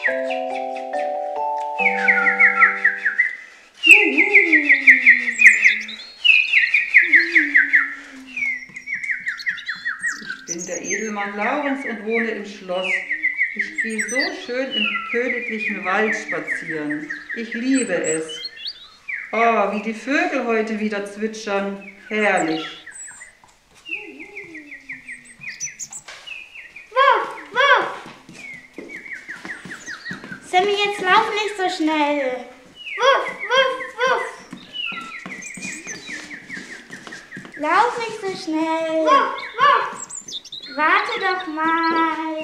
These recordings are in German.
Ich bin der Edelmann Laurens und wohne im Schloss. Ich gehe so schön im königlichen Wald spazieren. Ich liebe es. Oh, wie die Vögel heute wieder zwitschern. Herrlich. Wuff, wuff! Sammy, jetzt lauf nicht so schnell. Wuff, wuff, wuff! Lauf nicht so schnell. Wuff, wuff! Warte doch mal.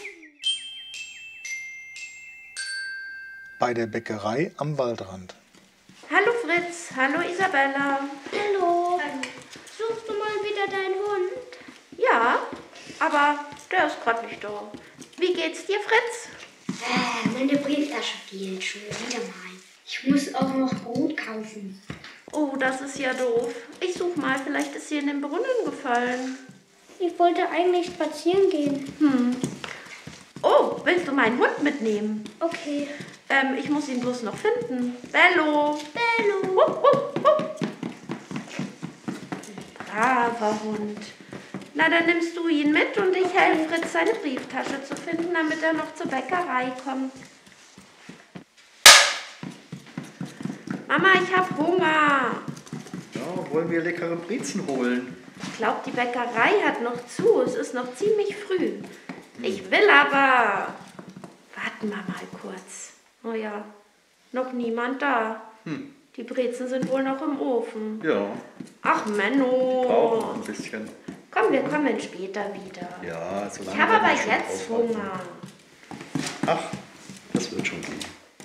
Bei der Bäckerei am Waldrand. Hallo Fritz, hallo Isabella. Hallo. Suchst du mal wieder deinen Hund? Ja, aber der ist gerade nicht da. Wie geht's dir, Fritz? Meine Brieftasche fehlt schon wieder mal. Ich muss auch noch Brot kaufen. Oh, das ist ja doof. Ich such mal, vielleicht ist sie in den Brunnen gefallen. Ich wollte eigentlich spazieren gehen. Oh, willst du meinen Hund mitnehmen? Okay. Ich muss ihn bloß noch finden. Bello. Bello. Hup, hup, hup. Braver Hund. Na, dann nimmst du ihn mit und ich helfe Fritz, seine Brieftasche zu finden, damit er noch zur Bäckerei kommt. Mama, ich hab Hunger. Ja, wollen wir leckere Brezen holen? Ich glaube, die Bäckerei hat noch zu. Es ist noch ziemlich früh. Ich will aber... Warten wir mal kurz. Oh ja, noch niemand da. Die Brezen sind wohl noch im Ofen. Ja, Ach, Menno. brauchen wir ein bisschen. Komm, wir kommen später wieder. Ja, so lange. Ich habe werden aber wir schon jetzt aushalten. Hunger. Ach, das wird schon gehen.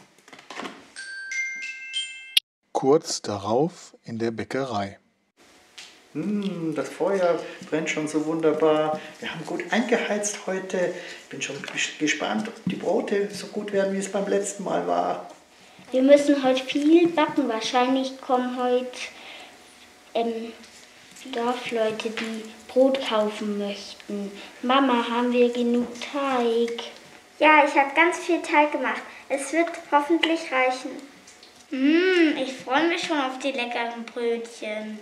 Kurz darauf in der Bäckerei. Das Feuer brennt schon so wunderbar. Wir haben gut eingeheizt heute. Ich bin schon gespannt, ob die Brote so gut werden, wie es beim letzten Mal war. Wir müssen heute viel backen. Wahrscheinlich kommen heute Dorfleute, die Brot kaufen möchten. Mama, haben wir genug Teig? Ja, ich habe ganz viel Teig gemacht. Es wird hoffentlich reichen. Ich freue mich schon auf die leckeren Brötchen.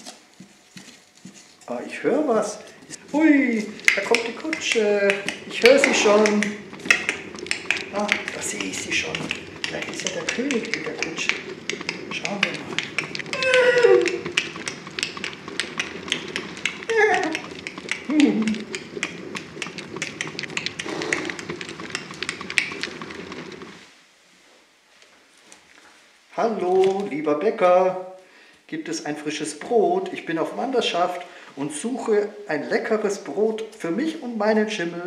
Ah, ich höre was. Hui, da kommt die Kutsche. Ich höre sie schon. Ah, da sehe ich sie schon. Vielleicht ist ja der König in der Kutsche. Schauen wir mal. Hallo, lieber Bäcker. Gibt es ein frisches Brot? Ich bin auf Wanderschaft und suche ein leckeres Brot für mich und meinen Schimmel.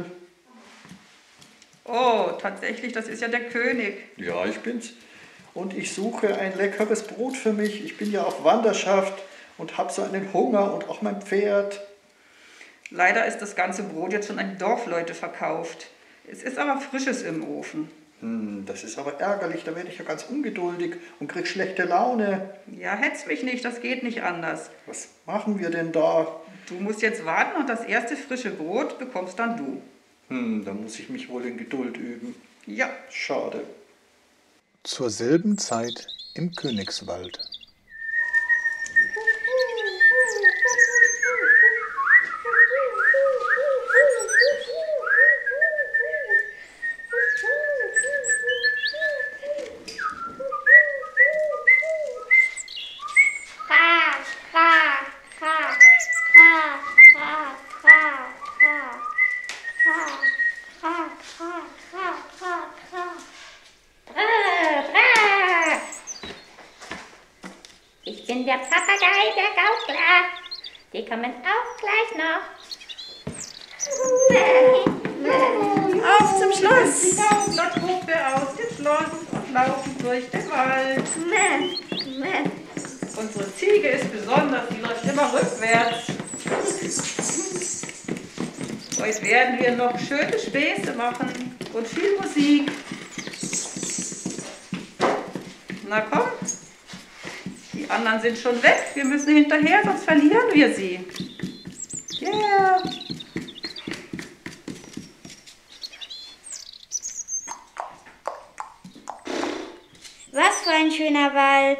Oh, tatsächlich, das ist ja der König. Ja, ich bin's. Und ich suche ein leckeres Brot für mich. Ich bin ja auf Wanderschaft und habe so einen Hunger und auch mein Pferd. Leider ist das ganze Brot jetzt schon an die Dorfleute verkauft. Es ist aber frisches im Ofen. Das ist aber ärgerlich, da werde ich ja ganz ungeduldig und krieg schlechte Laune. Ja, hetz mich nicht, das geht nicht anders. Was machen wir denn da? Du musst jetzt warten und das erste frische Brot bekommst dann du. Da muss ich mich wohl in Geduld üben. Ja. Schade. Zur selben Zeit im Königswald. Ich bin der Papagei, der Gaukler. Die kommen auch gleich noch. Auf zum Schloss! Die Gaukler trugen wir aus dem Schloss und laufen durch den Wald. Unsere Ziege ist besonders, die läuft immer rückwärts. Heute werden wir noch schöne Späße machen und viel Musik. Na komm, die anderen sind schon weg. Wir müssen hinterher, sonst verlieren wir sie. Yeah! Was für ein schöner Wald.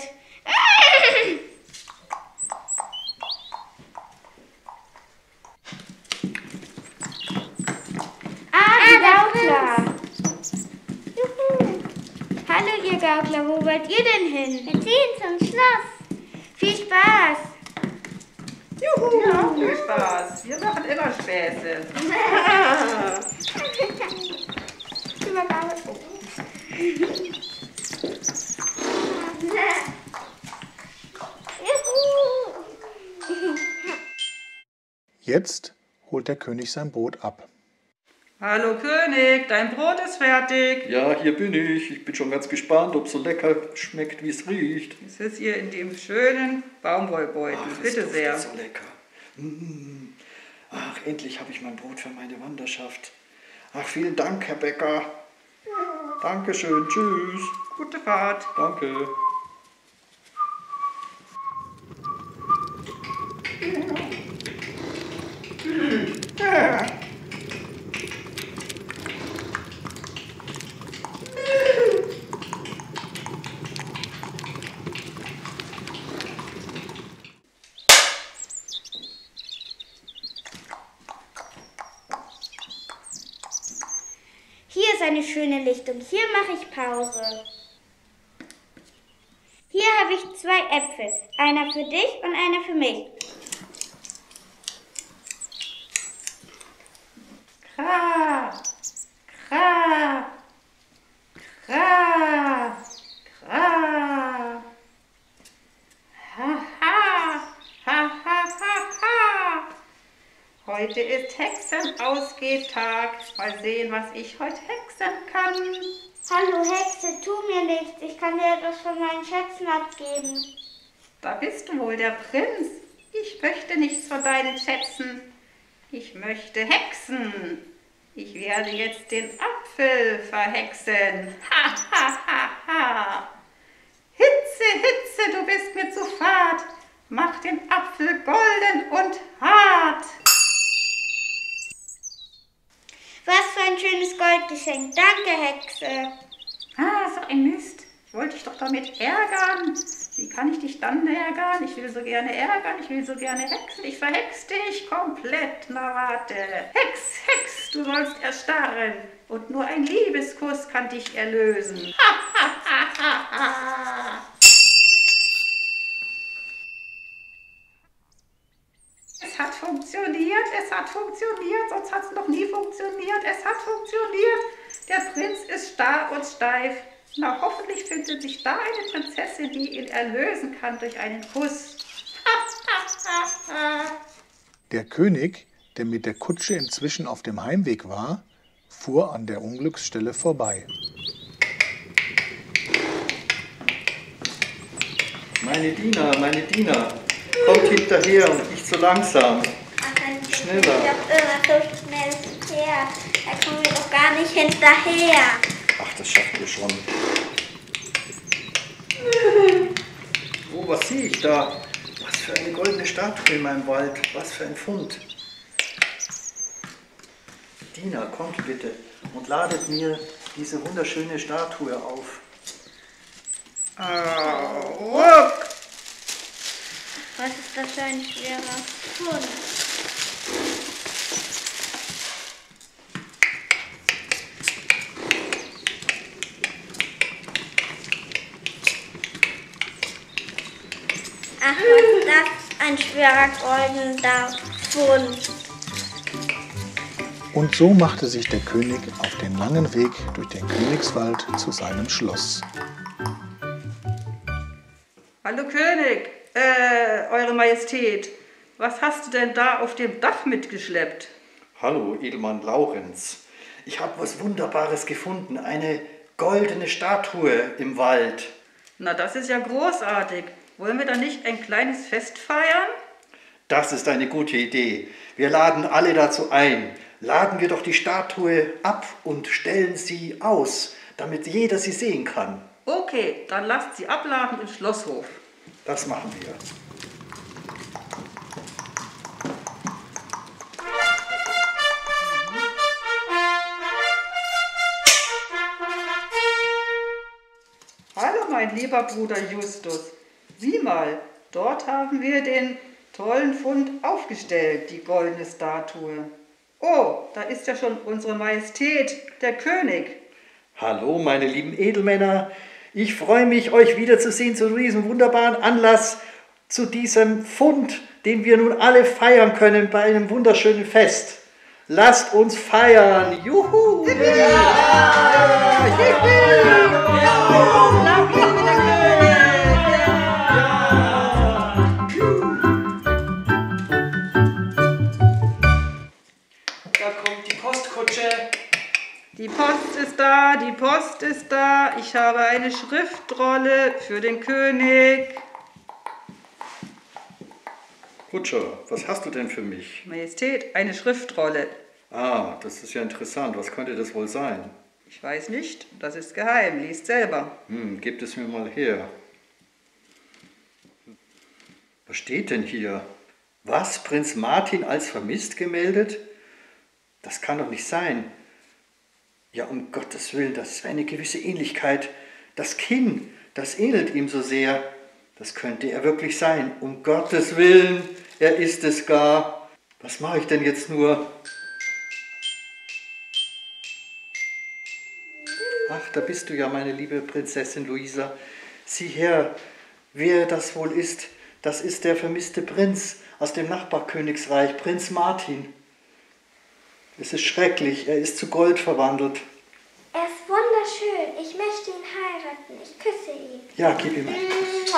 Die Gaukler. Juhu. Hallo ihr Gaukler, wo wollt ihr denn hin? Wir ziehen zum Schloss. Viel Spaß. Juhu, ja, viel Spaß. Wir machen immer Späße. Jetzt holt der König sein Brot ab. Hallo König, dein Brot ist fertig. Ja, hier bin ich. Ich bin schon ganz gespannt, ob es so lecker schmeckt, wie es riecht. Es ist hier in dem schönen Baumwollbeutel. Ach, das Bitte duftet sehr. so lecker. Ach, endlich habe ich mein Brot für meine Wanderschaft. Ach, vielen Dank, Herr Bäcker. Dankeschön, tschüss. Gute Fahrt. Danke. Hier ist eine schöne Lichtung. Hier mache ich Pause. Hier habe ich 2 Äpfel. Einer für dich und einer für mich. Kra, kra, kra, kra. Ha, ha, ha, ha, ha, ha. Heute ist Hexenausgehtag. Mal sehen, was ich heute hexen kann. Hallo Hexe, tu mir nichts. Ich kann dir etwas von meinen Schätzen abgeben. Da bist du wohl, der Prinz. Ich möchte nichts von deinen Schätzen. Ich möchte hexen. Ich werde jetzt den Apfel verhexen. Ha, ha, ha, ha. Hitze, Hitze, du bist mir zu fad. Mach den Apfel golden und hart. Was für ein schönes Goldgeschenk. Danke, Hexe. Ah, so ein Mist. Ich wollte dich doch damit ärgern. Wie kann ich dich dann ärgern? Ich will so gerne ärgern, ich will so gerne hexen. Ich verhex dich komplett. Na warte. Hex, Hex, du sollst erstarren. Und nur ein Liebeskuss kann dich erlösen. Ha, ha, ha, ha, ha. Es hat funktioniert, sonst hat es noch nie funktioniert. Es hat funktioniert. Der Prinz ist starr und steif. Na, hoffentlich findet sich da eine Prinzessin, die ihn erlösen kann durch einen Kuss. Der König, der mit der Kutsche inzwischen auf dem Heimweg war, fuhr an der Unglücksstelle vorbei. Meine Diener, kommt hinterher und nicht so langsam. Schneller. Ich hab immer so schnell her. Da kommen wir doch gar nicht hinterher. Ach, das schaffen wir schon. Oh, was sehe ich da? Was für eine goldene Statue in meinem Wald. Was für ein Fund. Diener, kommt bitte und ladet mir diese wunderschöne Statue auf. Was ist das für ein schwerer Fund? Ach, was ist das? Ein schwerer goldener Fund. Und so machte sich der König auf den langen Weg durch den Königswald zu seinem Schloss. Hallo König, Eure Majestät, was hast du denn da auf dem Dach mitgeschleppt? Hallo, Edelmann Laurenz. Ich habe was Wunderbares gefunden. Eine goldene Statue im Wald. Na, das ist ja großartig. Wollen wir da nicht ein kleines Fest feiern? Das ist eine gute Idee. Wir laden alle dazu ein. Laden wir doch die Statue ab und stellen sie aus, damit jeder sie sehen kann. Okay, dann lasst sie abladen im Schlosshof. Das machen wir. Hallo mein lieber Bruder Justus. Sieh mal, dort haben wir den tollen Fund aufgestellt, die goldene Statue. Oh, da ist ja schon unsere Majestät, der König. Hallo, meine lieben Edelmänner. Ich freue mich, euch wiederzusehen zu diesem wunderbaren Anlass, zu diesem Fund, den wir nun alle feiern können bei einem wunderschönen Fest. Lasst uns feiern! Juhu! Da kommt die Postkutsche. Die Post ist da, die Post ist da. Ich habe eine Schriftrolle für den König. Kutscher, was hast du denn für mich? Majestät, eine Schriftrolle. Ah, das ist ja interessant. Was könnte das wohl sein? Ich weiß nicht, das ist geheim. Liest selber. Gebt es mir mal her. Was steht denn hier? Was? Prinz Martin als vermisst gemeldet? Das kann doch nicht sein. Ja, um Gottes Willen, das ist eine gewisse Ähnlichkeit. Das Kinn, das ähnelt ihm so sehr. Das könnte er wirklich sein. Um Gottes Willen, er ist es gar. Was mache ich denn jetzt nur? Ach, da bist du ja, meine liebe Prinzessin Luisa. Sieh her, wer das wohl ist. Das ist der vermisste Prinz aus dem Nachbarkönigsreich, Prinz Martin. Es ist schrecklich, er ist zu Gold verwandelt. Er ist wunderschön. Ich möchte ihn heiraten. Ich küsse ihn. Ja, gib ihm einen Kuss.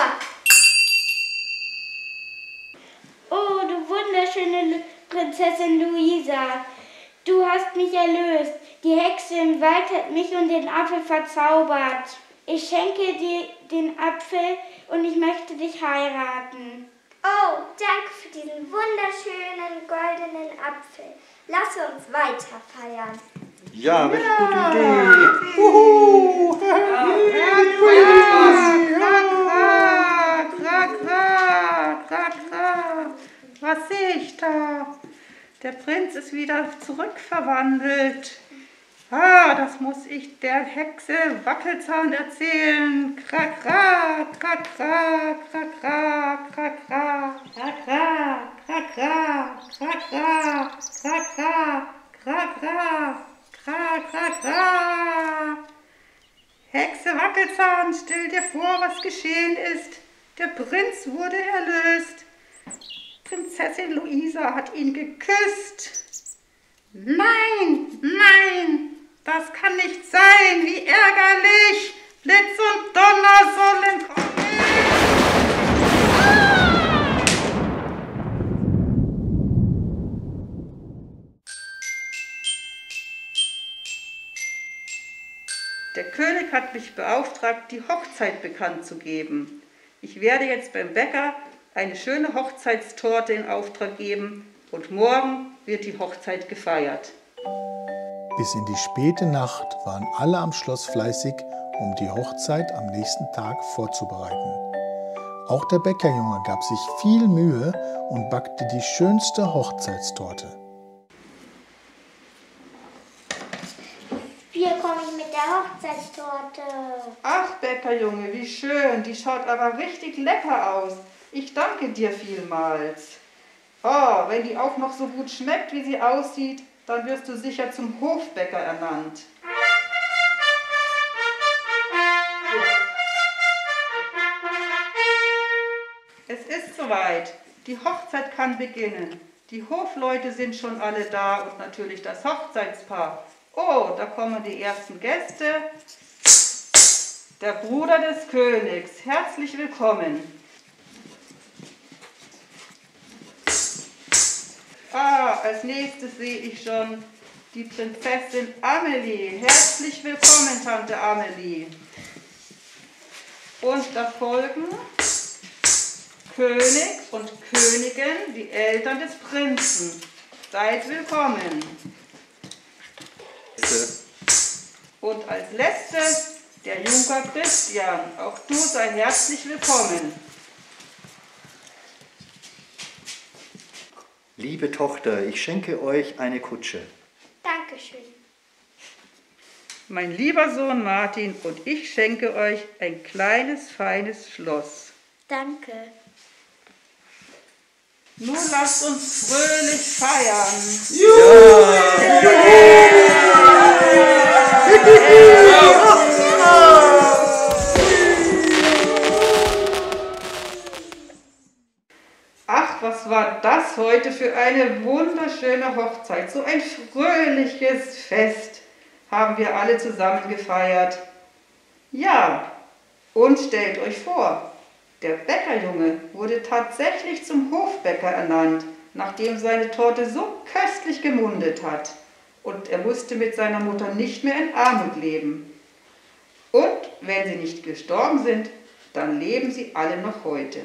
Oh, du wunderschöne Prinzessin Luisa. Du hast mich erlöst. Die Hexe im Wald hat mich und den Apfel verzaubert. Ich schenke dir den Apfel und ich möchte dich heiraten. Oh, danke für diesen wunderschönen goldenen Apfel. Lass uns weiter feiern. Ja, welche gute Idee. Uhu. Was sehe ich da? Der Prinz ist wieder zurückverwandelt. Ah, das muss ich der Hexe Wackelzahn erzählen. Krakra, krakra, krakra, krakra, krakra, krakra, krakra, krakra, krakra, krakra. Hexe Wackelzahn, stell dir vor, was geschehen ist. Der Prinz wurde erlöst. Prinzessin Luisa hat ihn geküsst. Nein, nein, das kann nicht sein. Wie ärgerlich. Blitz und Donner sollen kommen. Der König hat mich beauftragt, die Hochzeit bekannt zu geben. Ich werde jetzt beim Bäcker eine schöne Hochzeitstorte in Auftrag geben und morgen wird die Hochzeit gefeiert. Bis in die späte Nacht waren alle am Schloss fleißig, um die Hochzeit am nächsten Tag vorzubereiten. Auch der Bäckerjunge gab sich viel Mühe und backte die schönste Hochzeitstorte. Hier komme ich mit der Hochzeitstorte. Ach, Bäckerjunge, wie schön. Die schaut aber richtig lecker aus. Ich danke dir vielmals. Oh, wenn die auch noch so gut schmeckt, wie sie aussieht, dann wirst du sicher zum Hofbäcker ernannt. Es ist soweit. Die Hochzeit kann beginnen. Die Hofleute sind schon alle da und natürlich das Hochzeitspaar. Oh, da kommen die ersten Gäste. Der Bruder des Königs. Herzlich willkommen. Ah, als nächstes sehe ich schon die Prinzessin Amelie. Herzlich willkommen, Tante Amelie. Und da folgen König und Königin, die Eltern des Prinzen. Seid willkommen. Und als letztes der Junker Christian. Auch du sei herzlich willkommen. Liebe Tochter, ich schenke euch eine Kutsche. Dankeschön. mein lieber Sohn Martin und ich schenke euch ein kleines, feines Schloss. Danke. Nun lasst uns fröhlich feiern. Ach, was war das heute für eine wunderschöne Hochzeit. So ein fröhliches Fest haben wir alle zusammen gefeiert. Ja, und stellt euch vor, der Bäckerjunge wurde tatsächlich zum Hofbäcker ernannt, nachdem seine Torte so köstlich gemundet hat. Und er musste mit seiner Mutter nicht mehr in Armut leben. Und wenn sie nicht gestorben sind, dann leben sie alle noch heute.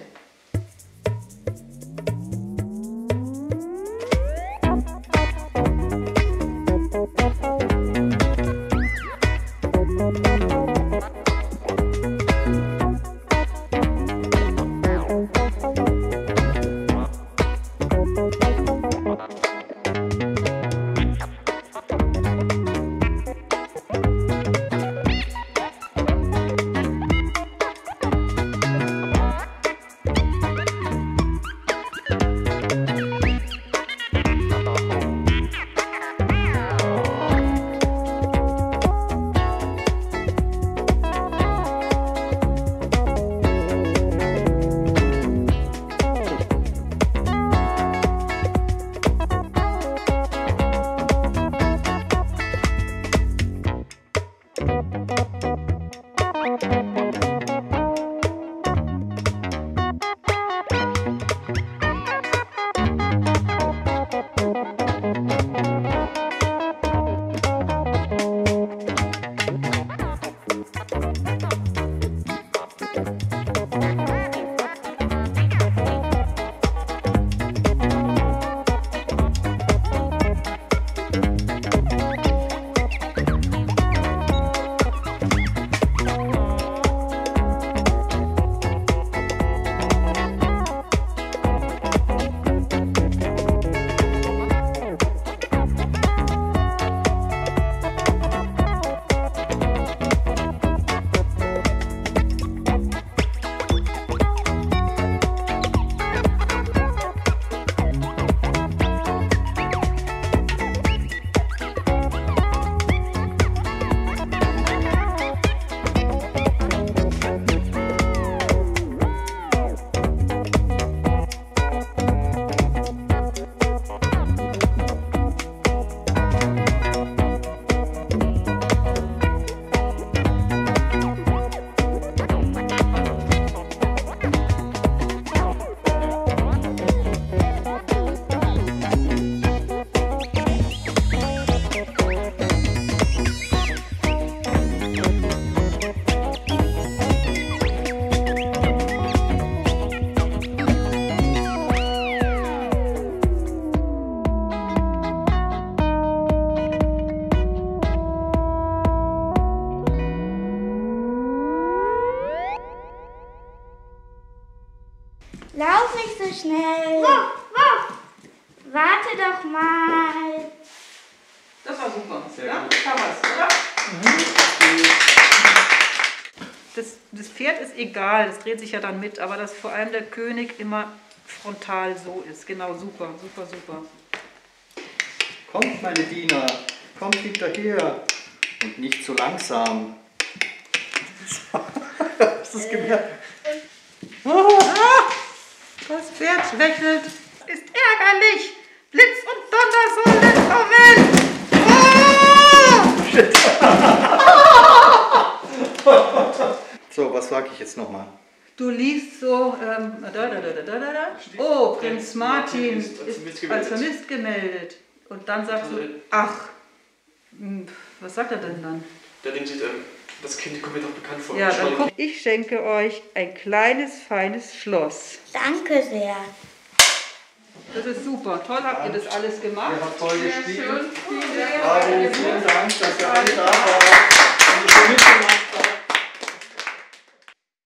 Lauf nicht so schnell. Warte doch mal. Das war super. Sehr ja? gut. Kann man's, oder? Das Pferd ist egal, das dreht sich ja dann mit, aber dass vor allem der König immer frontal so ist. Genau, super, super, super. Kommt, meine Diener, kommt hinterher und nicht so langsam. Hast du es gemerkt? Das Pferd schwächelt, ist ärgerlich. Blitz und Donner sollen verwellen. So, was sage ich jetzt nochmal? Du liest so, oh, Prinz Martin ist als vermisst gemeldet. Und dann sagst du, ach, was sagt er denn dann? Der denkt sich, das Kind kommt mir doch bekannt vor. Ja, dann guck, ich schenke euch ein kleines, feines Schloss. Danke sehr. Das ist super. Toll habt ihr das alles gemacht. Ihr habt toll gespielt. Schön. Bravo, vielen Dank, dass ihr alle da wart.